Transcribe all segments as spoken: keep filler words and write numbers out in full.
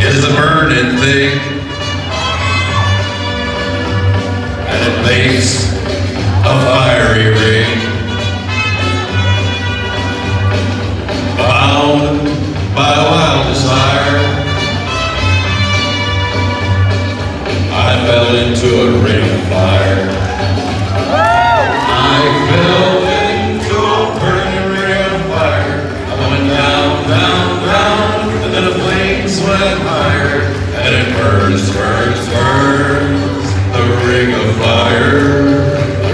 is a burning thing, and it makes a fiery ring. Bound by a wild desire, I fell into a ring of fire. I fell into a burning ring of fire. I went down, down, down, and then the flames went higher, and it burns, burns, burns, the ring of fire.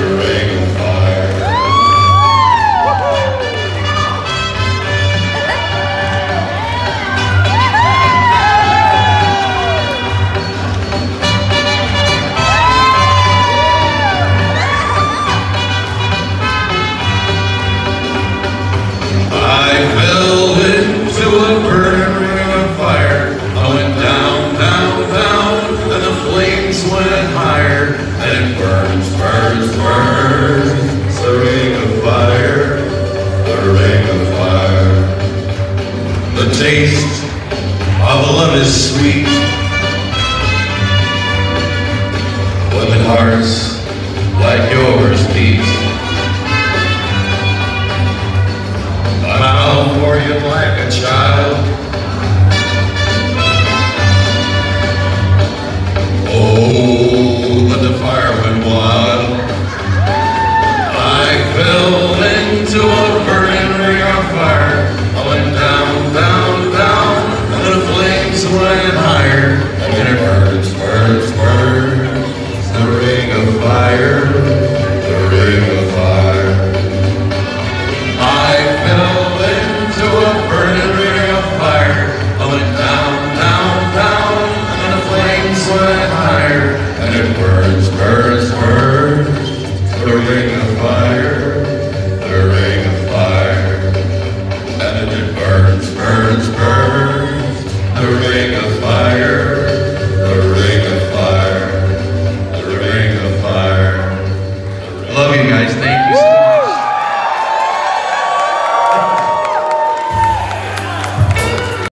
I fell into a burning ring of fire. I went down, down, down, and the flames went higher, and it burns, burns, burns, the ring of fire, the ring of fire. The taste of love is sweet when hearts like yours beat. I'll for you like a child. Oh, but the fire went wild. I fell into a burning ring of fire. I went down, down, down, and the flames went higher, and it burns, burns, burns, the ring of fire, the ring of fire. I fell into a burning ring of fire. I went down, down, down, and the flames went higher, and it burned,